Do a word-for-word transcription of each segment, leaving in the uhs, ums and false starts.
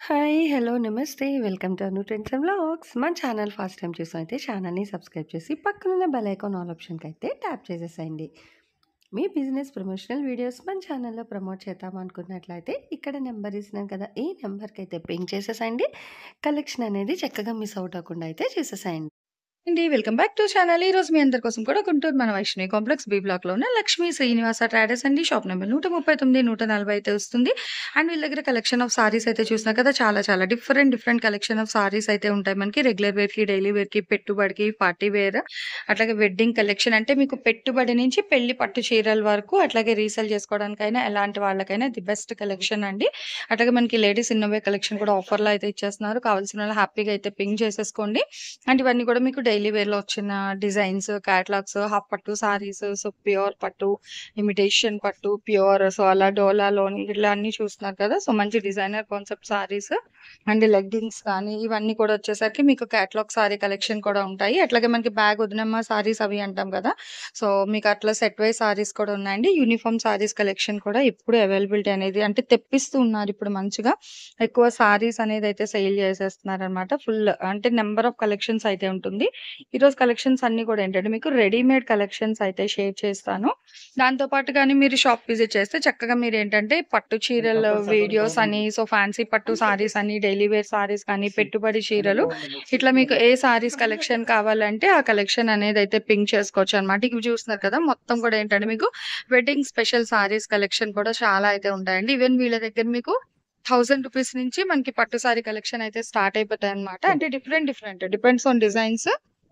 Hi. Hello. నమస్తే. Welcome to Anu trends and vlogs. మన channel first time చూసినైతే ఛానల్‌ని సబ్స్క్రైబ్ చేసి పక్కనున్న బెల్ ఐకాన్ ఆల్ ఆప్షన్‌కైతే ట్యాప్ చేసేసేయండి. మీ బిజినెస్ ప్రమోషనల్ వీడియోస్ మన ఛానల్‌లో ప్రమోట్ చేద్దామనుకున్నట్లయితే ఇక్కడ నెంబర్ ఇస్తున్నాను కదా! ఈ నెంబర్‌కైతే పింగ్ చేసేసేయండి. కలెక్షన్ అనేది చక్కగా మిస్ అవుట్ అవ్వకుండా అయితే చూసేసేయండి. అండి. Welcome back to channel. ఈరోజు మీ అందరి కోసం కూడా గుంటూరు మన వైష్ణవి కాంప్లెక్స్ బి బ్లాక్‌లో ఉన్న లక్ష్మీ శ్రీనివాస ట్రేడర్స్ అండి. షాప్ నంబర్ నూట ముప్పై తొమ్మిది, నూట నలభై అయితే వస్తుంది. అండ్ వీళ్ళ దగ్గర కలెక్షన్ ఆఫ్ సారీస్ అయితే చూసినా కదా! చాలా చాలా different different collection of saris అయితే ఉంటాయి మనకి. రెగ్యులర్ వేర్‌కి, డైలీ వేర్‌కి, పెట్టుబడికి, పార్టీ వేర్, అట్లాగే వెడ్డింగ్ కలెక్షన్ అంటే మీకు పెట్టుబడి నుంచి పెళ్లి పట్టు చీరల వరకు, అట్లాగే రీసేల్ చేసుకోవడానికైనా ఎలాంటి వాళ్ళకైనా ది బెస్ట్ కలెక్షన్ అండి. అట్లాగే మనకి లేడీస్ ఇన్నోవే కలెక్షన్ కూడా ఆఫర్‌లో అయితే ఇచ్చేస్తున్నారు. కావాల్సిన వాళ్ళు హ్యాపీగా అయితే పింగ్ చేసేసుకోండి. అండ్ ఇవన్నీ కూడా మీకు డైలీ వేర్‌లో వచ్చిన డిజైన్స్, క్యాటలాగ్స్, హాఫ్ పట్టు సారీస్, సో ప్యూర్ పట్టు, ఇమిటేషన్ పట్టు, ప్యూర్ సో అలా డోలాలోని ఇట్లా అన్నీ చూస్తున్నారు కదా! సో మంచి designer concept saris and leggings కానీ ఇవన్నీ కూడా వచ్చేసరికి మీకు క్యాటలాగ్ సారీ కలెక్షన్ కూడా ఉంటాయి. అట్లాగే మనకి బ్యాగ్ వదినమ్మ సారీస్ అవి అంటాం కదా! సో మీకు అట్లా సెట్ వైస్ సారీస్ కూడా ఉన్నాయండి. యూనిఫార్మ్ సారీస్ కలెక్షన్ కూడా ఇప్పుడు అవైలబిలిటీ అనేది అంటే తెప్పిస్తూ ఉన్నారు ఇప్పుడు మంచిగా. ఎక్కువ సారీస్ అనేది అయితే సేల్ చేసేస్తున్నారనమాట. ఫుల్ అంటే నంబర్ ఆఫ్ కలెక్షన్స్ అయితే ఉంటుంది. ఈరోజు కలెక్షన్స్ అన్నీ కూడా ఏంటంటే మీకు రెడీమేడ్ కలెక్షన్స్ అయితే షేర్ చేస్తాను. దాంతో పాటు గాని మీరు షాప్ విజిట్ చేస్తే చక్కగా మీరేంటంటే పట్టు చీరల వీడియోస్ అని, సో ఫ్యాన్సీ పట్టు సారీస్ అని, డైలీ వేర్ సారీస్ కానీ, పెట్టుబడి చీరలు ఇట్లా మీకు ఏ సారీస్ కలెక్షన్ కావాలంటే ఆ కలెక్షన్ అనేది అయితే పింక్ చేసుకోవచ్చనమాట. ఇవి చూస్తున్నారు కదా! మొత్తం కూడా ఏంటంటే మీకు వెడ్డింగ్ స్పెషల్ సారీస్ కలెక్షన్ కూడా చాలా అయితే ఉంటాయండి. ఈవెన్ వీళ్ళ దగ్గర మీకు థౌసండ్ రూపీస్ నుంచి మనకి పట్టు సారీ కలెక్షన్ అయితే స్టార్ట్ అయిపోతాయన్నమాట. అంటే different different depends on designs.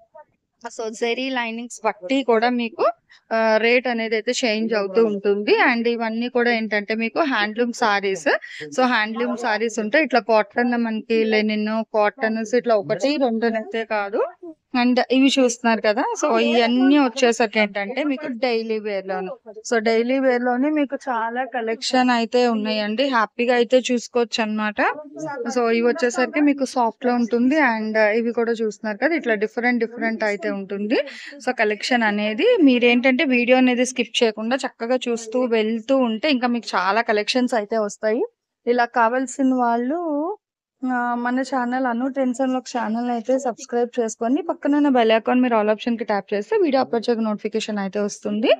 So zari linings బట్టి కూడా మీకు ఆహ్, రేట్ అనేదైతే చేంజ్ అవుతూ ఉంటుంది. అండ్ ఇవన్నీ కూడా ఏంటంటే మీకు handloom saris. So handloom saris ఉంటాయి. ఇట్లా కాటన్ మనకి లెనిన్, కాటన్స్ ఇట్లా ఒకటి, రెండు అయితే కాదు. అండ్ ఇవి చూస్తున్నారు కదా! సో ఇయన్నీ వచ్చేసరికి ఏంటంటే మీకు డైలీ వేర్‌లోను. సో డైలీ వేర్‌లోనే మీకు చాలా కలెక్షన్ అయితే ఉన్నాయండి. హ్యాపీగా అయితే చూసుకోవచ్చనమాట. సో ఇవొచ్చేసరికి మీకు సాఫ్ట్‌లో ఉంటుంది. అండ్ ఇవి కూడా చూస్తున్నారు కదా! ఇట్లా డిఫరెంట్ డిఫరెంట్ అయితే ఉంటుంది. సో కలెక్షన్ అనేది మీరేంటంటే వీడియో అనేది స్కిప్ చేయకుండా చక్కగా చూస్తూ వెళ్తూ ఉంటే ఇంకా మీకు చాలా కలెక్షన్స్ అయితే వస్తాయి. ఇలా కావాల్సిన వాళ్ళు ఆహ్, మన channel Anu trends and vlogs ఛానల్‌ని అయితే సబ్స్క్రైబ్ చేసుకొని పక్కనున్న బెల్ ఐకాన్ మీరు ఆల్ ఆప్షన్‌కి ట్యాప్ చేస్తే వీడియో అప్‌లోడ్ చేయగా నోటిఫికేషన్ అయితే వస్తుంది.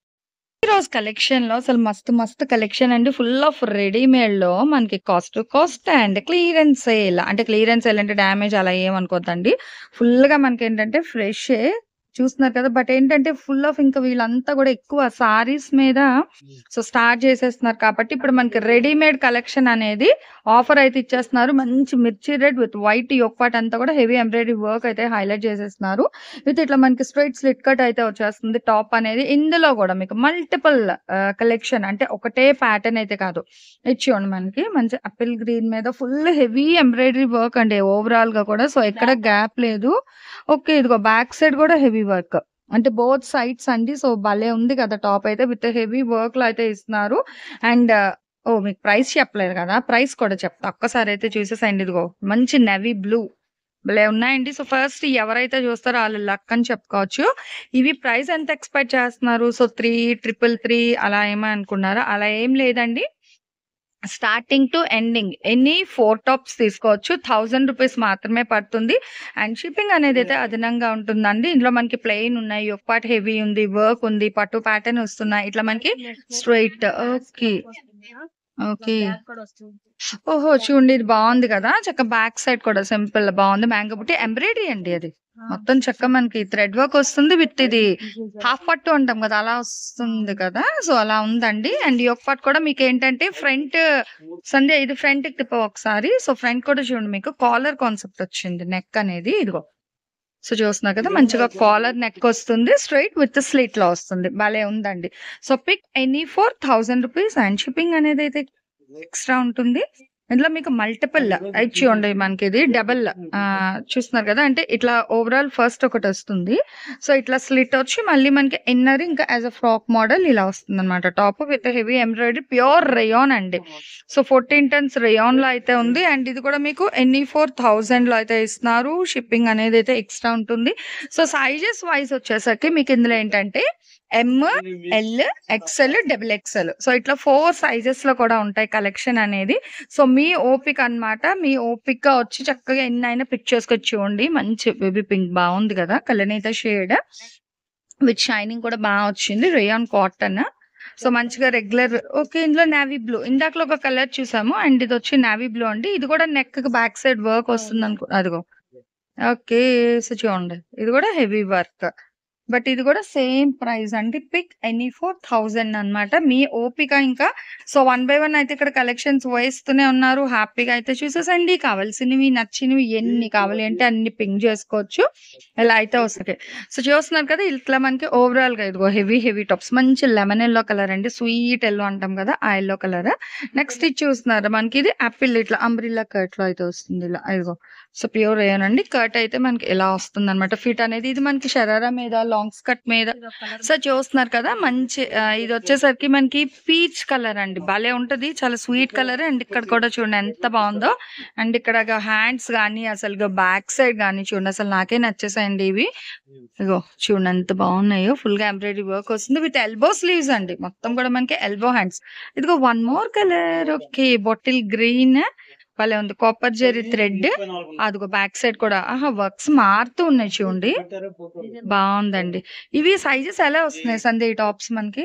ఈరోజు కలెక్షన్‌లో అసలు మస్తు మస్తు కలెక్షన్ అండి. ఫుల్ ఆఫ్ రెడీమేడ్‌లో మనకి cost to cost and clearance sale. అంటే క్లియరెన్స్ సేల్ అంటే డ్యామేజ్ అలా ఏమనుకోద్దండి. ఫుల్‌గా మనకేంటంటే ఫ్రెషే చూస్తున్నారు కదా! బట్ ఏంటంటే ఫుల్ ఆఫ్ ఇంకా వీళ్ళంతా కూడా ఎక్కువ సారీస్ మీద సో స్టార్ట్ చేసేస్తున్నారు కాబట్టి ఇప్పుడు మనకి రెడీమేడ్ కలెక్షన్ అనేది ఆఫర్ అయితే ఇచ్చేస్తున్నారు. మంచి మిర్చి red with white yoke part అంతా కూడా హెవీ ఎంబ్రాయిడరీ వర్క్ అయితే హైలైట్ చేసేస్తున్నారు. విత్ ఇట్లా మనకి స్ట్రెయిట్ స్లిట్ కట్ అయితే వచ్చేస్తుంది టాప్ అనేది. ఇందులో కూడా మీకు మల్టిపుల్ ఆహ్, కలెక్షన్ అంటే ఒకటే ప్యాటర్న్ అయితే కాదు. ఇది చూడండి మనకి మంచి ఆపిల్ గ్రీన్ మీద ఫుల్ హెవీ ఎంబ్రాయిడరీ వర్క్ అండి ఓవరాల్‌గా కూడా. సో ఎక్కడ గ్యాప్ లేదు. ఓకే. ఇదిగో బ్యాక్ సైడ్ కూడా హెవీ వర్క్. అంటే బోత్ సైడ్స్ అండి. సో భలే ఉంది కదా! టాప్ అయితే విత్ హెవీ వర్క్‌లో అయితే ఇస్తున్నారు. And oh! మీకు ప్రైస్ చెప్పలేదు కదా! ప్రైస్ కూడా చెప్తా. ఒక్కసారైతే చూసేసేయండి. ఇదిగో మంచి నేవీ బ్లూ భలే ఉన్నాయండి. సో ఫస్ట్ ఎవరైతే చూస్తారో ఆళ్ళు లక్ అని చెప్పుకోవచ్చు. ఇవి ప్రైస్ ఎంత ఎక్స్‌పెక్ట్ చేస్తున్నారు? సో మూడు మూడు మూడు అలా ఏమో అనుకున్నారా? అలా ఏం లేదండి. స్టార్టింగ్ టు ఎండింగ్ ఎనీ నాలుగు టాప్స్ తీసుకోవచ్చు. వెయ్యి రూపీస్ మాత్రమే పడుతుంది. అండ్ షిప్పింగ్ అనేదైతే అదనంగా ఉంటుందండి. ఇందులో మనకి ప్లెయిన్ ఉన్నాయి. ఒక పార్ట్ హెవీ ఉంది. వర్క్ ఉంది. పట్టు ప్యాటర్న్ వస్తున్నాయి. ఇట్లా మనకి స్ట్రెయిట్ ఓకే. ఓకే. ఓహో! చూడండి ఇది బావుంది కదా! చక్కగా బ్యాక్ సైడ్ కూడా సింపుల్ బావుంది. మ్యాంగో బుట్టి ఎంబ్రాయిడరీ అండి అది. మొత్తం చక్కగా మనకి థ్రెడ్ వర్క్ వస్తుంది. విత్ ఇది హాఫ్ పట్టు అంటాం కదా! అలా వస్తుంది కదా! సో అలా ఉందండి. అండ్ యోక్ పార్ట్ కూడా మీకేంటంటే ఫ్రంట్ సంధ్య ఇది ఫ్రంట్‌కి తిప్పవా ఒకసారి. సో ఫ్రంట్ కూడా చూడండి మీకు కాలర్ కాన్సెప్ట్ వచ్చింది. నెక్ అనేది ఇదిగో. సో చూస్తున్నారు కదా! మంచిగా కాలర్ నెక్ వస్తుంది. స్ట్రెయిట్ విత్ స్లిట్‌లో వస్తుంది. భలే ఉందండి. సో పిక్ ఎనీ ఫర్ వెయ్యి రూపీస్ అండ్ షిప్పింగ్ అనేదైతే ఎక్స్‌ట్రా ఉంటుంది. ఇందులో మీకు మల్టిపుల్ ఇది చూడండి మనకిది డబుల్ ఆహ్, చూస్తున్నారు కదా! అంటే ఇట్లా ఓవరాల్ ఫస్ట్ ఒకటొస్తుంది. సో ఇట్లా స్లిట్ వచ్చి మళ్ళీ మనకి ఇన్నర్ ఇంకా యాస్ ఎ ఫ్రాక్ మోడల్ ఇలా వస్తుందన్నమాట. Top with heavy embroidery pure rayon అండి. సో పద్నాలుగు టన్స్ రేయాన్‌లో అయితే ఉంది. అండ్ ఇది కూడా మీకు ఎనీ ఫర్ వెయ్యిలో అయితే ఇస్తున్నారు. షిప్పింగ్ అనేదైతే ఎక్స్‌ట్రా ఉంటుంది. సో సైజెస్ వైస్ వచ్చేసరికి మీకు ఇందులో ఏంటంటే M, L, XL, double XL. So ఇట్లా ఫోర్ సైజెస్ లో కూడా ఉంటాయి కలెక్షన్ అనేది. సో మీ ఓపిక అన్నమాట. మీ ఓపిక వచ్చి చక్కగా ఎన్నైనా పిక్ చేసుకొచ్చి చూడండి. మంచి బేబీ పింక్ బాగుంది కదా, కలనేత షేడ్ విత్ షైనింగ్ కూడా బాగా వచ్చింది. Rayon cotton. సో మంచిగా రెగ్యులర్. ఓకే, ఇందులో నావీ బ్లూ, ఇందాకలో ఒక కలర్ చూసాము అండ్ ఇది వచ్చి నావీ బ్లూ అండి. ఇది కూడా నెక్ బ్యాక్ సైడ్ వర్క్ వస్తుంది అనుకో, అదిగో. ఓకే, సో చూడండి ఇది కూడా హెవీ వర్క్. బట్ ఇది కూడా సేమ్ ప్రైస్ అండి. పిక్ ఎనీ ఫోర్ థౌజండ్ అనమాట. మీ ఓపిక ఇంకా. సో వన్ బై వన్ అయితే ఇక్కడ కలెక్షన్స్ వేస్తూనే ఉన్నారు. హ్యాపీగా అయితే చూసేసండి. కావాల్సినవి నచ్చినవి ఎన్ని కావాలి అంటే అన్ని పింక్ చేసుకోవచ్చు. ఇలా అయితే వస్తాయి. సో చూస్తున్నారు కదా, ఇట్లా మనకి ఓవరాల్ గా ఇదిగో హెవీ హెవీ టాప్స్. మంచి లెమన్ ఎల్లో కలర్ అండి, స్వీట్ ఎల్లో అంటాం కదా, ఆ ఎల్లో కలర్. నెక్స్ట్ ఇది చూస్తున్నారు మనకి, ఇది యాపిల్ ఇట్లా అంబ్రిల్లా కర్ట్ లో అయితే వస్తుంది. ఇలా ఇదిగో. సో ప్యూర్ రేయన్ కర్ట్ అయితే మనకి ఎలా వస్తుంది అనమాట. ఫిట్ అనేది ఇది మనకి షరారా మీద, లాంగ్ స్కర్ట్ మీద. సో చూస్తున్నారు కదా, మంచి ఇది వచ్చేసరికి మనకి పీచ్ కలర్ అండి, భలే ఉంటది, చాలా స్వీట్ కలర్. అండ్ ఇక్కడ కూడా చూడండి ఎంత బాగుందో. అండ్ ఇక్కడ హ్యాండ్స్ గానీ అసలు బ్యాక్ సైడ్ గానీ చూడండి, అసలు నాకే నచ్చేసాయండి ఇవి. ఇగో చూడండి ఎంత బాగున్నాయో. ఫుల్ గా ఎంబ్రాయిడరీ వర్క్ వస్తుంది విత్ ఎల్బో స్లీవ్స్ అండి. మొత్తం కూడా మనకి ఎల్బో హ్యాండ్స్. ఇదిగో one more colour. Okay, bottle green భలే ఉంది. Copper zari thread. అదిగో బ్యాక్ సైడ్ కూడా ఆహా వర్క్స్ మారుతూ ఉన్నాయి చూడండి, బాగుందండి. ఇవి సైజెస్ ఎలా వస్తున్నాయి సందే ఈ టాప్స్ మనకి?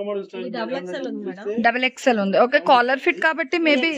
డబుల్ ఎక్స్ఎల్ ఉంది. ఓకే, కాలర్ ఫిట్ కాబట్టి మేబీ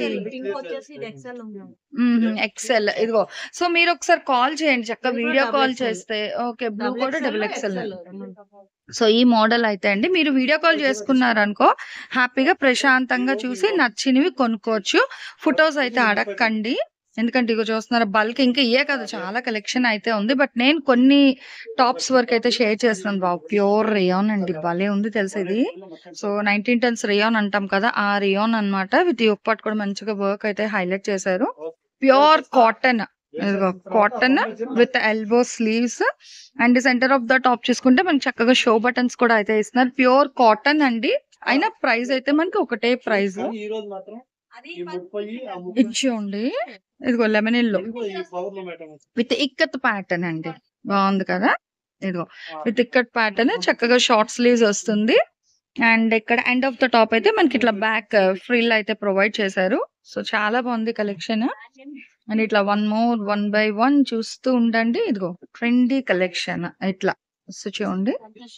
ఎక్స్ఎల్. ఇదిగో. సో మీరు ఒకసారి కాల్ చేయండి, చక్కగా వీడియో కాల్ చేస్తే. ఓకే, బ్లూ కూడా డబుల్ ఎక్స్ఎల్. సో ఈ మోడల్ అయితే అండి మీరు వీడియో కాల్ చేసుకున్నారనుకో, హ్యాపీగా ప్రశాంతంగా చూసి నచ్చినవి కొనుక్కోవచ్చు. ఫొటోస్ అయితే అడగండి, ఎందుకంటే ఇగో చూస్తున్నారు బల్క్. ఇంకా ఇయే కదా, చాలా కలెక్షన్ అయితే ఉంది. బట్ నేను కొన్ని టాప్స్ వరకు అయితే షేర్ చేస్తున్నాను. బాబు ప్యూర్ రేయాన్ అండి, భలే ఉంది తెలుసు ఇది. సో నైన్టీన్ టెన్స్ రేయాన్ అంటాం కదా, ఆ రేయాన్ అన్నమాట. విత్ యోక్ పార్ట్ కూడా మంచిగా వర్క్ అయితే హైలైట్ చేశారు. Pure cotton, cotton with elbow sleeves. And centre of the top చూసుకుంటే మనకి చక్కగా షో బటన్స్ కూడా అయితే ఇస్తున్నారు. ప్యూర్ కాటన్ అండి. అయినా ప్రైస్ అయితే మనకి ఒకటే ప్రైస్ ఇచ్చేయండి. ఇదిగో lemon yellow with ikat pattern అండి, బాగుంది కదా. ఇదిగో విత్ ఇక్కత్ ప్యాటర్న్, చక్కగా షార్ట్ స్లీవ్స్ వస్తుంది. అండ్ ఇక్కడ ఎండ్ ఆఫ్ ద టాప్ అయితే మనకి ఇట్లా బ్యాక్ ఫ్రిల్ అయితే ప్రొవైడ్ చేశారు. సో చాలా బాగుంది కలెక్షన్. అండ్ ఇట్లా one more one by one చూస్తూ ఉండండి. ఇదిగో ట్రెండీ కలెక్షన్ ఇట్లా. సో చూడండి,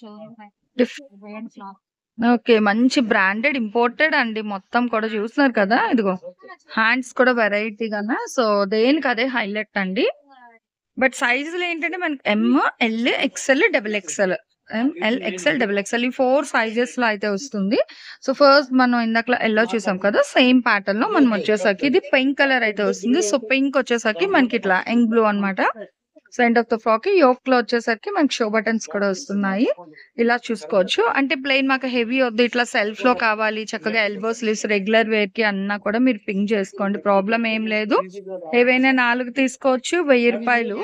ఓకే మంచి బ్రాండెడ్ ఇంపోర్టెడ్ అండి మొత్తం కూడా చూస్తున్నారు కదా. ఇదిగో హ్యాండ్స్ కూడా వెరైటీగానా. సో దేనికి అదే హైలైట్ అండి. బట్ సైజులు ఏంటంటే మనకి M, L, XL, double XL, M L, XL, double XL ఈ ఫోర్ సైజెస్ లో అయితే వస్తుంది. సో ఫస్ట్ మనం ఇందాక ఎల్లో చూసాం కదా, సేమ్ ప్యాటర్న్ లో మనం వచ్చేసరికి ఇది పింక్ కలర్ అయితే వస్తుంది. సో పింక్ వచ్చేసరికి మనకి ఇట్లా యంగ్ బ్లూ అనమాట. So end of the frock yoke లో వచ్చేసరికి మనకి షో బటన్స్ కూడా వస్తున్నాయి. ఇలా చూసుకోవచ్చు. అంటే ప్లెయిన్ మాకు హెవీ వద్దు, ఇట్లా సెల్ఫ్ లో కావాలి, చక్కగా ఎల్బో స్లీవ్స్ రెగ్యులర్ వేర్ కి అన్నా కూడా మీరు పింక్ చేసుకోండి, ప్రాబ్లం ఏం లేదు. ఏవైనా నాలుగు తీసుకోవచ్చు, వెయ్యి రూపాయలు.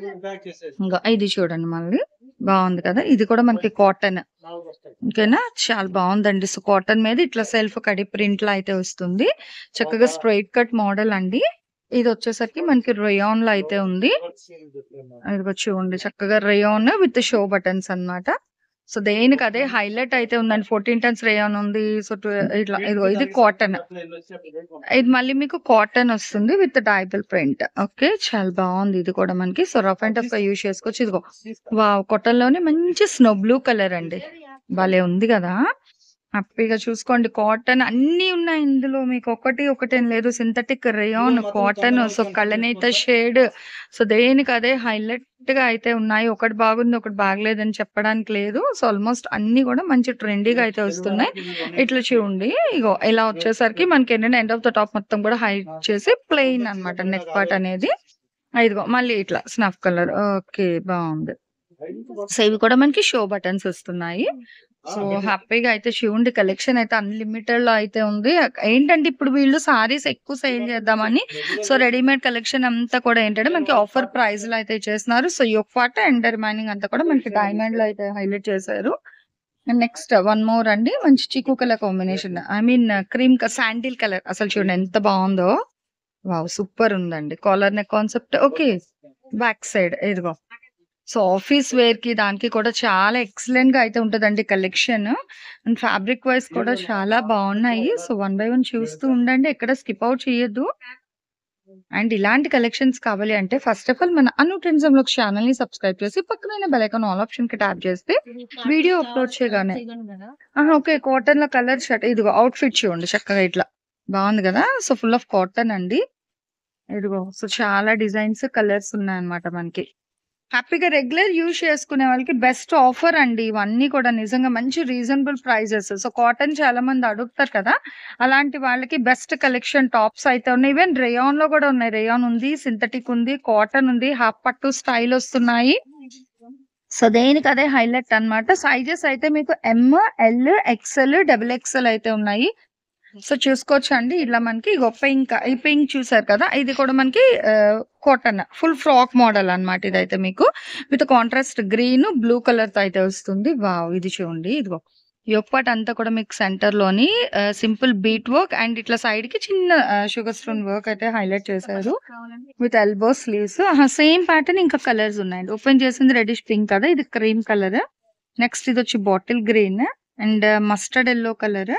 ఇంకా ఇది చూడండి మళ్ళీ, బాగుంది కదా. ఇది కూడా మనకి కాటన్, ఓకేనా, చాలా బాగుందండి. సో కాటన్ మీద ఇట్లా సెల్ఫ్ కడి ప్రింట్ లో అయితే వస్తుంది. చక్కగా స్ట్రైట్ కట్ మోడల్ అండి. ఇది వచ్చేసరికి మనకి రేయాన్ లో అయితే ఉంది. ఇది చూడండి చక్కగా రేయాన్ విత్ షో బటన్స్ అన్నమాట. సో దేనికి అదే హైలైట్ అయితే ఉందండి. ఫోర్టీన్ టన్స్ రేయాన్ ఉంది. సో ఇట్లా ఇదిగో ఇది కాటన్, ఇది మళ్ళీ మీకు కాటన్ వస్తుంది విత్ డైబుల్ ప్రింట్. ఓకే, చాలా బాగుంది ఇది కూడా మనకి. సో రఫ్ అండ్ టఫ్ గా యూజ్ చేసుకోవచ్చు. ఇదిగో వావ్, కాటన్ లోనే మంచి స్నో బ్లూ కలర్ అండి, భలే ఉంది కదా. హ్యాపీగా చూసుకోండి. కాటన్ అన్ని ఉన్నాయి ఇందులో, మీకు ఒకటి ఒకటేం లేదు. సింథటిక్ రేయాన్, కాటన్, సో కళ్ళనేత షేడ్. సో దేనికి అదే హైలైట్ గా అయితే ఉన్నాయి. ఒకటి బాగుంది ఒకటి బాగలేదని చెప్పడానికి లేదు. సో ఆల్మోస్ట్ అన్ని కూడా మంచి ట్రెండీగా అయితే వస్తున్నాయి. ఇట్లా చూడండి, ఇగో ఇలా వచ్చేసరికి మనకి ఏంటంటే ఎండ్ ఆఫ్ ద టాప్ మొత్తం కూడా హైట్ చేసి ప్లెయిన్ అనమాట నెక్ పార్ట్ అనేది. ఇదిగో మళ్ళీ ఇట్లా స్నఫ్ కలర్. ఓకే, బాగుంది. సో ఇవి కూడా మనకి షో బటన్స్ వస్తున్నాయి. సో హ్యాపీగా అయితే చూడండి, కలెక్షన్ అయితే అన్లిమిటెడ్ లో అయితే ఉంది. ఏంటంటే ఇప్పుడు వీళ్ళు సారీస్ ఎక్కువ సేల్ చేద్దామని సో రెడీమేడ్ కలెక్షన్ అంతా కూడా ఏంటంటే మనకి ఆఫర్ ప్రైస్ లో అయితే చేస్తున్నారు. So yoke part and remaining అంతా కూడా మనకి డైమండ్ లో అయితే హైలైట్ చేశారు. నెక్స్ట్ వన్ మోర్ అండి, మంచి చిక్కు colour combination, I mean cream sandal colour. అసలు చూడండి ఎంత బాగుందో, వావ్ సూపర్ ఉందండి. Collar neck concept. Okay, back side ఇదిగో సో, ఆఫీస్ వేర్‌కి దానికి కూడా చాలా ఎక్సలెంట్‌గా అయితే ఉంటదండి కలెక్షన్. అండ్ ఫ్యాబ్రిక్ వైస్ కూడా చాలా బావున్నాయి. సో, వన్ బై వన్ చూస్తూ ఉండండి. ఎక్కడ స్కిప్ ఔట్ చేయొద్దు. అండ్ ఇలాంటి కలెక్షన్స్ కావాలి అంటే ఫస్ట్ ఆఫ్ ఆల్ మన అను ట్రెండ్స్ వ్లాగ్స్ ఛానెల్‌ని సబ్స్క్రైబ్ చేసి పక్కనున్న బెల్ ఐకాన్ ఆల్ ఆప్షన్‌కి ట్యాప్ చేస్తే వీడియో అప్‌లోడ్ చేయగానే ఆహా! ఓకే. కాటన్‌లో కలర్ షర్ట్ ఇదిగో అవుట్‌ఫిట్ చూడండి చక్కగా ఇట్లా. బావుంది గదా! సో, ఫుల్ ఆఫ్ కాటన్ అండి. ఇదిగో సో, చాలా డిజైన్స్, కలర్స్ ఉన్నాయన్నమాట మనకి. హ్యాపీగా రెగ్యులర్ యూజ్ చేసుకునే వాళ్ళకి బెస్ట్ ఆఫర్ అండి. ఇవన్నీ కూడా నిజంగా మంచి రీజనబుల్ ప్రైజెస్. సో, కాటన్ చాలా మంది అడుగుతారు కదా! అలాంటి వాళ్ళకి బెస్ట్ కలెక్షన్ టాప్స్ అయితే ఉన్నాయి. ఈవెన్ రేయాన్‌లో కూడా ఉన్నాయి. రేయాన్ ఉంది, సింథటిక్ ఉంది, కాటన్ ఉంది, హాఫ్ పట్టు స్టైల్ వస్తున్నాయి. సో, దేనికి అదే హైలైట్ అన్నమాట. సైజెస్ అయితే మీకు M, L, XL, double XL అయితే ఉన్నాయి. సో, చూసుకోవచ్చండి. ఇలా మనకి ఇగో పింక్ ఈ పింక్ చూసారు కదా! ఇది కూడా మనకి ఆహ్, కాటన్ ఫుల్ ఫ్రాక్ మోడల్ అన్నమాట ఇదైతే మీకు. విత్ కాంట్రాస్ట్ గ్రీన్, బ్లూ కలర్‌తో అయితే వస్తుంది. వావ్! ఇది చూడండి. ఇదిగో యోక్ పార్ట్ అంతా కూడా మీకు సెంటర్‌లోని ఆహ్, సింపుల్ బీట్ వర్క్ అండ్ ఇట్లా సైడ్‌కి చిన్న ఆహ్, షుగర్ స్టోన్ వర్క్ అయితే హైలైట్ చేశారు. With elbow sleeves. ఆహా! సేమ్ ప్యాటర్న్ ఇంకా కలర్స్ ఉన్నాయండి. ఓపెన్ చేసింది రెడ్డిష్ పింక్ కదా! ఇది క్రీమ్ కలర్. నెక్స్ట్ ఇదొచ్చి bottle green and mustard yellow colour.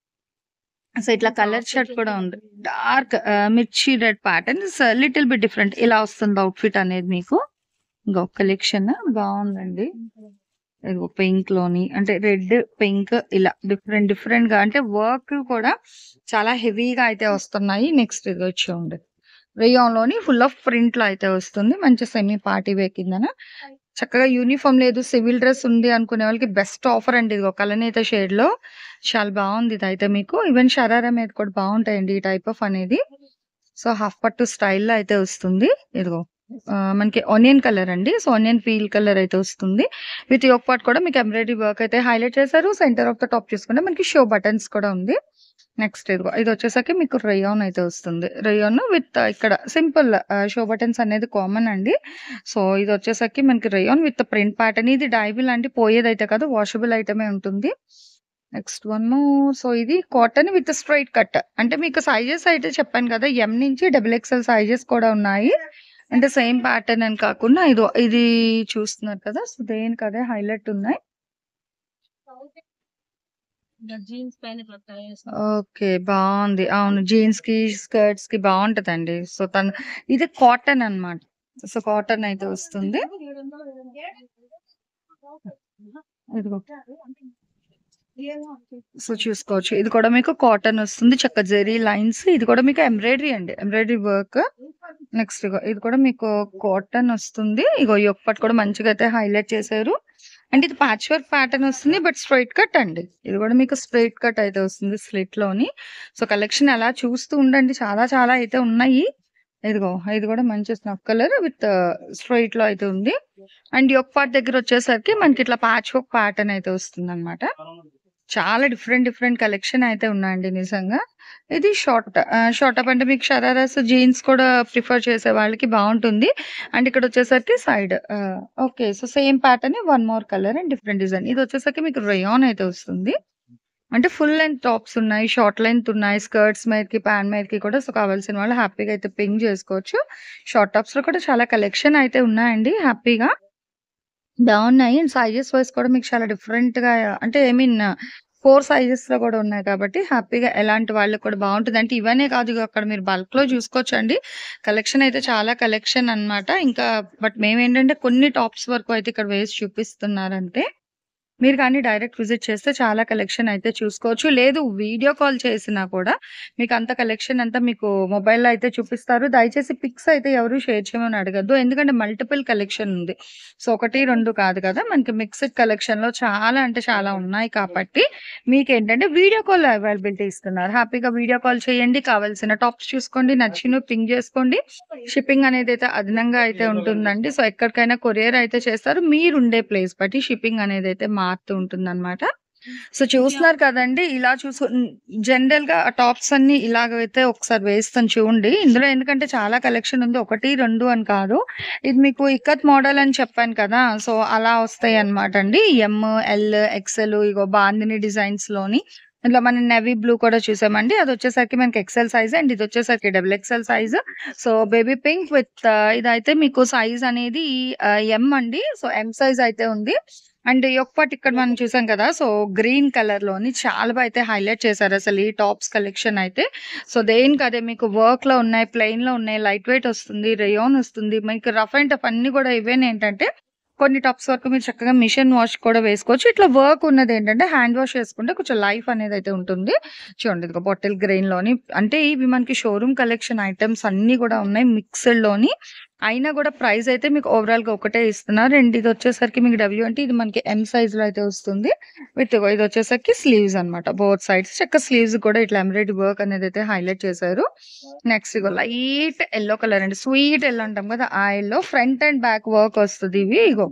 So, ఇట్లా కలర్ షర్ట్ కూడా ఉంది. Dark ah, mirchi red patterns little bit different ఇలా వస్తుంది అవుట్‌ఫిట్ అనేది మీకు. ఇంగో కలెక్షన్ బావుందండి. ఇదిగో పింక్‌లోని అంటే రెడ్, పింక్ ఇలా డిఫరెంట్ డిఫరెంట్‌గా అంటే వర్క్ కూడా చాలా హెవీగా అయితే వస్తున్నాయి. నెక్స్ట్ ఇదొచ్చి చూడండి. రేయాన్‌లోని ఫుల్ ఆఫ్ ప్రింట్‌లో అయితే వస్తుంది. మంచి సెమీ పార్టీ వేర్ కిందన. చక్కగా యూనిఫార్మ్ లేదు, సివిల్ డ్రెస్ ఉంది అనుకునే వాళ్ళకి బెస్ట్ ఆఫర్ అండి. ఇదిగో కలనేత షేడ్‌లో చాలా బావుంది ఇదైతే మీకు. ఈవెన్ షరారా మీద కూడా బావుంటాయండి ఈ టైప్ ఆఫ్ అనేది. సో, హాఫ్ పట్టు స్టైల్‌లో అయితే వస్తుంది. ఇదిగో ఆహ్, మనకి ఆనియన్ కలర్ అండి. సో, ఆనియన్ పీల్ కలర్ అయితే వస్తుంది. విత్ యోక్ పార్ట్ కూడా మీకు ఎంబ్రాయిడరీ వర్క్ అయితే హైలైట్ చేశారు. సెంటర్ ఆఫ్ ద టాప్ చూసుకుంటే మనకి షో బటన్స్ కూడా ఉంది. నెక్స్ట్ ఇదిగో ఇదొచ్చేసరికి మీకు రేయాన్ అయితే వస్తుంది. రేయాన్ విత్ ఇక్కడ సింపుల్ ఆహ్, షో బటన్స్ అనేది కామన్ అండి. సో, ఇదొచ్చేసరికి మనకి రేయాన్ విత్ ప్రింట్ ప్యాటర్న్. ఇది డైబుల్ అండి. పోయేదైతే కాదు. వాషబుల్ ఐటమే ఉంటుంది. నెక్స్ట్ వన్ను సో, ఇది కాటన్ విత్ స్ట్రెయిట్ కట్. అంటే మీకు సైజెస్ అయితే చెప్పాను కదా! ఎమ్ నుంచి డబుల్ ఎక్స్‌ఎల్ సైజెస్ కూడా ఉన్నాయి. అంటే సేమ్ ప్యాటర్న్ అని కాకుండా ఇదో ఇది చూస్తున్నారు కదా! సో, దేనికదే హైలైట్ ఉన్నాయి. ఓకే. బావుంది. అవును. జీన్స్‌కి, స్కర్ట్స్‌కి బావుంటదండి. సో, తను ఇది కాటన్ అన్నమాట. సో, కాటన్ అయితే వస్తుంది. ఇదిగో. సో, చూసుకోవచ్చు. ఇది కూడా మీకు కాటన్ వస్తుంది. చక్క జెరీ లైన్స్. ఇది కూడా మీకు ఎంబ్రాయిడరీ అండి. Embroidery work. నెక్స్ట్ ఇగో ఇది కూడా మీకు కాటన్ వస్తుంది. ఇగో యోక్ పార్ట్ కూడా మంచిగా అయితే హైలైట్ చేశారు. అండ్ ఇది ప్యాచ్ వర్క్ ప్యాటర్న్ వస్తుంది. బట్ స్ట్రెయిట్ కట్ అండి. ఇది కూడా మీకు స్ట్రెయిట్ కట్ అయితే వస్తుంది స్లిట్‌లోని. సో, కలెక్షన్ అలా చూస్తూ ఉండండి. చాలా చాలా అయితే ఉన్నాయి. ఇదిగో ఇది కూడా మంచి స్నఫ్ కలర్ విత్ స్ట్రెయిట్‌లో అయితే ఉంది. అండ్ యోక్ పార్ట్ దగ్గర వచ్చేసరికి మనకి ఇట్లా ప్యాచ్ వర్క్ ప్యాటర్న్ అయితే వస్తుందన్నమాట. చాలా డిఫరెంట్ డిఫరెంట్ కలెక్షన్ అయితే ఉన్నాయండి నిజంగా. ఇది షార్ట్ ఆహ్, షార్ట్ అప్ అంటే మీకు షరారాస్, జీన్స్ కూడా ప్రిఫర్ చేసే వాళ్ళకి బావుంటుంది. అండ్ ఇక్కడొచ్చేసరికి side ah, okay. So, same pattern one more colour and different design. ఇదొచ్చేసరికి మీకు రేయాన్ అయితే వస్తుంది. అంటే ఫుల్ లెంగ్త్ టాప్స్ ఉన్నాయి. షార్ట్ లెంగ్త్ ఉన్నాయి. స్కర్ట్స్ మీదకి, ప్యాంట్ మీదకి కూడా సో, కావాల్సిన వాళ్ళు హ్యాపీగా అయితే పింక్ చేసుకోవచ్చు. షార్ట్ టాప్స్‌లో కూడా చాలా కలెక్షన్ అయితే ఉన్నాయండి హ్యాపీగా. బావున్నాయి. అండ్ సైజెస్ వైస్ కూడా మీకు చాలా డిఫరెంట్‌గా అంటే ఐ మీన్ ఫోర్ సైజెస్‌లో కూడా ఉన్నాయి కాబట్టి హ్యాపీగా ఎలాంటి వాళ్ళకి కూడా బావుంటది. అంటే ఇవనే కాదు ఇగో అక్కడ మీరు బల్క్‌లో చూసుకోవచ్చండి. కలెక్షన్ అయితే చాలా కలెక్షన్ అన్నమాట. ఇంకా బట్ మేమేంటంటే కొన్ని టాప్స్ వరకు అయితే ఇక్కడ వేసి చూపిస్తున్నారంతే. మీరు కానీ డైరెక్ట్ విజిట్ చేస్తే చాలా కలెక్షన్ అయితే చూసుకోవచ్చు. లేదు వీడియో కాల్ చేసినా కూడా మీకు అంత కలెక్షన్ అంతా మీకు మొబైల్‌లో అయితే చూపిస్తారు. దయచేసి పిక్స్ అయితే ఎవరు షేర్ చేయమని అడగొద్దు. ఎందుకంటే మల్టిపుల్ కలెక్షన్ ఉంది. సో, ఒకటి, రెండు కాదు కదా! మనకి మిక్స్డ్ కలెక్షన్‌లో చాలా అంటే చాలా ఉన్నాయి కాబట్టి మీకేంటంటే వీడియో కాల్ అవైలబిలిటీ ఇస్తున్నారు. హ్యాపీగా వీడియో కాల్ చేయండి. కావాల్సిన టాప్స్ చూసుకోండి. నచ్చినవి పింగ్ చేసుకోండి. షిప్పింగ్ అనేదైతే అదనంగా అయితే ఉంటుందండి. సో, ఎక్కడికైనా కొరియర్ అయితే చేస్తారు. మీరుండే ప్లేస్ బట్టి షిప్పింగ్ అనేదైతే మారుతూ ఉంటుందన్నమాట. సో, చూస్తున్నారు కదండీ! ఇలా చూసు హ్మ్. జనరల్‌గా ఆ టాప్స్ అన్నీ ఇలాగైతే ఒకసారి వేస్తాను చూడండి. ఇందులో ఎందుకంటే చాలా కలెక్షన్ ఉంది. ఒకటి, రెండు అని కాదు. ఇది మీకు ఇక్కత్ మోడల్ అని చెప్పాను కదా! సో, అలా వస్తాయన్నమాట అండి. ఎమ్, ఎల్, ఎక్స్‌ఎల్ ఇగో బాందిని డిజైన్స్‌లోని ఇందులో మనం నేవీ బ్లూ కూడా చూసామండి. అదొచ్చేసరికి మనకి ఎక్సెల్ సైజ్ అండ్ ఇదొచ్చేసరికి double XL size. So, baby pink with ఇదైతే మీకు సైజ్ అనేది ఆహ్, ఎమ్ అండి. సో, ఎమ్ సైజ్ అయితే ఉంది. అండ్ ఈ ఒక్క పార్ట్ ఇక్కడ మనం చూసాం కదా! సో, గ్రీన్ కలర్‌లోని చాలా బా అయితే హైలైట్ చేశారు అసలు ఈ టాప్స్ కలెక్షన్ అయితే. సో, దేనికదే మీకు వర్క్‌లో ఉన్నాయి, ప్లెయిన్‌లో ఉన్నాయి, లైట్ వెయిట్ వస్తుంది, రేయాన్ వస్తుంది. మీకు రఫ్ అండ్ టఫ్ అన్నీ కూడా ఇవేనేంటంటే కొన్ని టాప్స్ వరకు మీరు చక్కగా మిషన్ వాష్ కూడా వేసుకోవచ్చు. ఇట్లా వర్క్ ఉన్నదేంటంటే హ్యాండ్ వాష్ చేసుకుంటే కొంచెం లైఫ్ అనేదైతే ఉంటుంది. చూడండి ఇదిగో బాటిల్ గ్రెయిన్‌లోని అంటే ఇవి మనకి షోరూమ్ కలెక్షన్ ఐటెమ్స్ అన్నీ కూడా ఉన్నాయి మిక్స్‌డ్‌లోని. అయినా కూడా ప్రైస్ అయితే మీకు ఓవరాల్‌గా ఒకటే ఇస్తున్నారు. అండ్ ఇదొచ్చేసరికి మీకు డబ్ల్యూ అంటే ఇది మనకి ఎమ్ సైజ్‌లో అయితే వస్తుంది. విత్ ఇగో ఇదొచ్చేసరికి స్లీవ్స్ అన్నమాట. బోత్ సైడ్స్ చక్కగా స్లీవ్స్ కూడా ఇట్లా ఎంబ్రాయిడరీ వర్క్ అనేదైతే హైలైట్ చేశారు. నెక్స్ట్ ఇగో లైట్ యెల్లో కలర్ అండి. స్వీట్ యెల్లో అంటాం కదా! ఆ yellow front and back work వస్తది ఇవి. ఇగో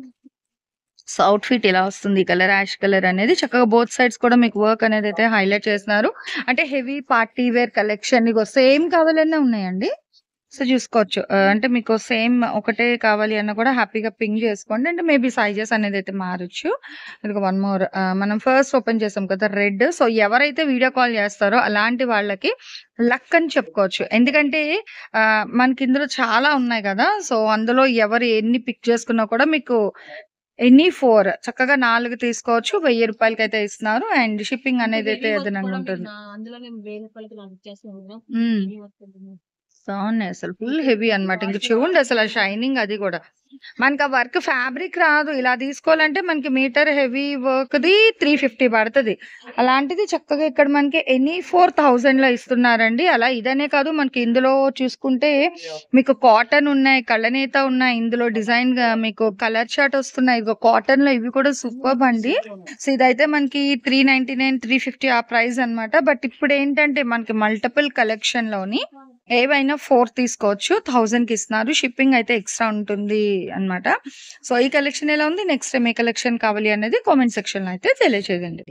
సో, అవుట్‌ఫిట్ ఇలా వస్తుంది. ఈ కలర్ యాష్ కలర్ అనేది చక్కగా బోత్ సైడ్స్ కూడా మీకు వర్క్ అనేదైతే హైలైట్ చేస్తున్నారు. అంటే హెవీ పార్టీ వేర్ కలెక్షన్ ఇగో సేమ్ కావాలన్నా ఉన్నాయండి. సో, చూసుకోవచ్చు. ఆహ్, అంటే మీకు సేమ్ ఒకటే కావాలి అన్నా కూడా హ్యాపీగా పింగ్ చేసుకోండి. అంటే మేబీ సైజెస్ అనేదైతే మారొచ్చు. ఇదిగో వన్ మోర్ ఆహ్, మనం ఫస్ట్ ఓపెన్ చేసాం కదా! రెడ్. సో, ఎవరైతే వీడియో కాల్ చేస్తారో అలాంటి వాళ్ళకి లక్ అని చెప్పుకోవచ్చు. ఎందుకంటే ఆహ్, మనకి ఇందులో చాలా ఉన్నాయి కదా! సో, అందులో ఎవరు ఎన్ని పిక్ చేసుకున్నా కూడా మీకు ఎనీ ఫోర్ చక్కగా నాలుగు తీసుకోవచ్చు. రూ. వెయ్యి రూపాయలకైతే ఇస్తున్నారు. అండ్ షిప్పింగ్ ఇంకా అనేదైతే హెవీ వర్క్ అదనంగా కూడా మీకు ఉంటుంది. నా అందులోనే రూ. వెయ్యి రూపాయలకి నాకు ఇచ్చేస్తున్నారు. హ్మ్. హెవీ వర్క్ ఉంటుంది. బావున్నాయి అసలు. ఫుల్ ఇంకా హెవీ అన్నమాట. ఇంక క్వాలిటీ చూడండి బాగా అసలు ఆ షైనింగ్ అది గూడా. మనకు ఆ వర్క్ ఫ్యాబ్రిక్ రాదు. ఇలా తీసుకోవాలంటే మనకి మీటర్ హెవీ వర్క్‌ది మూడు వందల యాభై పడతది. అలాంటిది చక్కగా ఇక్కడ మనకి ఎనీ నాలుగు వేలలో ఇస్తున్నారండి. అలా ఇదనే కాదు మనకి ఇందులో చూసుకుంటే మీకు కాటన్ ఉన్నాయి, కళ్ళనేత ఉన్నాయి. ఇందులో డిజైన్‌గా మీకు కలర్ చార్ట్ వస్తున్నాయి. ఇగో కాటన్‌లో ఇవి కూడా సూపర్బ్ అండి. సో, ఇదైతే మనకి మూడు వందల తొంభై తొమ్మిది, మూడు వందల యాభై ఆ ప్రైస్ అన్నమాట. బట్ ఇప్పుడేంటంటే మనకి మల్టిపుల్ కలెక్షన్‌లోని ఏవైనా నాలుగు తీసుకోవచ్చు. వెయ్యికి ఇస్తున్నారు. షిప్పింగ్ అయితే ఎక్స్‌ట్రా ఉంటుంది అన్నమాట. సో, ఈ కలెక్షన్ ఎలా ఉంది? నెక్స్ట్ టైమ్ ఏ కలెక్షన్ కావాలి అనేది కామెంట్ సెక్షన్‌లో అయితే తెలియజేయండి.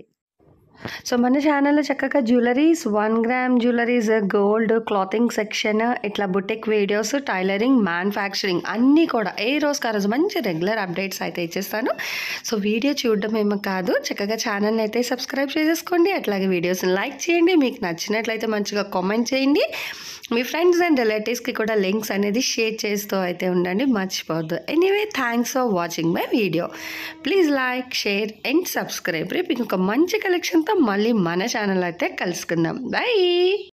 సో, మన ఛానల్‌లో చక్కగా jewelleries, one gram jewelleries, gold, clothing section, ఇట్లా బుటిక్ వీడియోస్, టైలరింగ్, మ్యానుఫ్యాక్చరింగ్ అన్నీ కూడా ఏ రోజుకి ఆ రోజు మంచి రెగ్యులర్ అప్డేట్స్ అయితే ఇచ్చేస్తాను. సో, వీడియో చూడడం ఏమో కాదు, చక్కగా ఛానల్‌ని అయితే సబ్స్క్రైబ్ చేసేసుకోండి. అట్లాగే వీడియోస్‌ని లైక్ చేయండి. మీకు నచ్చినట్లయితే మంచిగా కామెంట్ చేయండి. మీ ఫ్రెండ్స్ అండ్ రిలేటివ్స్‌కి కూడా లింక్స్ అనేది షేర్ చేస్తూ అయితే ఉండండి. మర్చిపోవద్దు. Anyway thanks for watching my video. Please like, share and subscribe. రేపు ఇంకొక మంచి కలెక్షన్‌తో మళ్ళీ మన ఛానల్ అయితే కలుసుకుందాం. బై.